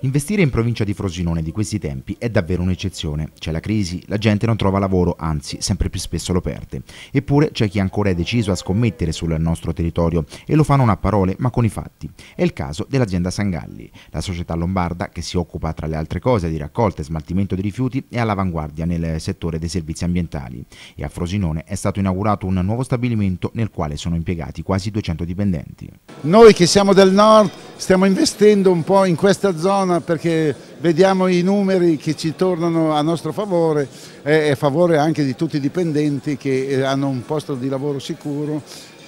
Investire in provincia di Frosinone di questi tempi è davvero un'eccezione. C'è la crisi, la gente non trova lavoro, anzi sempre più spesso lo perde. Eppure c'è chi ancora è deciso a scommettere sul nostro territorio e lo fa non a parole ma con i fatti. È il caso dell'azienda Sangalli. La società lombarda, che si occupa tra le altre cose di raccolta e smaltimento di rifiuti, è all'avanguardia nel settore dei servizi ambientali e a Frosinone è stato inaugurato un nuovo stabilimento nel quale sono impiegati quasi 200 dipendenti. Noi che siamo del nord stiamo investendo un po' in questa zona perché vediamo i numeri che ci tornano a nostro favore e a favore anche di tutti i dipendenti che hanno un posto di lavoro sicuro.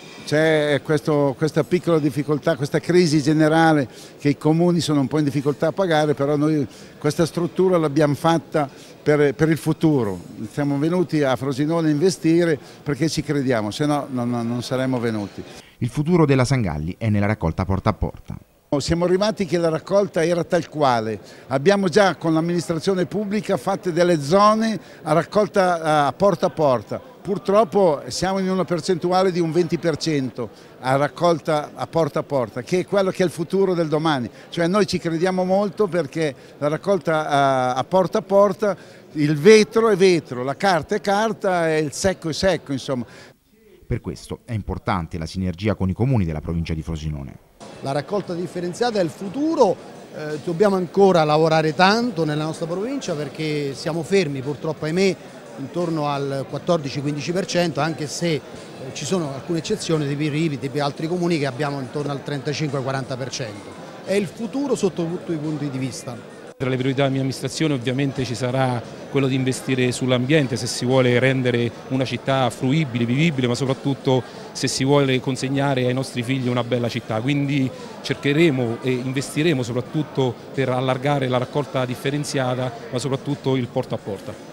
C'è questa piccola difficoltà, questa crisi generale che i comuni sono un po' in difficoltà a pagare, però noi questa struttura l'abbiamo fatta per il futuro. Siamo venuti a Frosinone a investire perché ci crediamo, se no non saremmo venuti. Il futuro della Sangalli è nella raccolta porta a porta. Siamo arrivati che la raccolta era tal quale, abbiamo già con l'amministrazione pubblica fatte delle zone a raccolta a porta, purtroppo siamo in una percentuale di un 20% a raccolta a porta, che è quello che è il futuro del domani, cioè noi ci crediamo molto perché la raccolta a porta, il vetro è vetro, la carta è carta e il secco è secco, insomma. Per questo è importante la sinergia con i comuni della provincia di Frosinone. La raccolta differenziata è il futuro, dobbiamo ancora lavorare tanto nella nostra provincia perché siamo fermi purtroppo ahimè intorno al 14-15%, anche se ci sono alcune eccezioni di Rivi, di altri comuni che abbiamo intorno al 35-40%. È il futuro sotto tutti i punti di vista. Tra le priorità della mia amministrazione ovviamente ci sarà quello di investire sull'ambiente se si vuole rendere una città fruibile, vivibile, ma soprattutto se si vuole consegnare ai nostri figli una bella città. Quindi cercheremo e investiremo soprattutto per allargare la raccolta differenziata, ma soprattutto il porta a porta.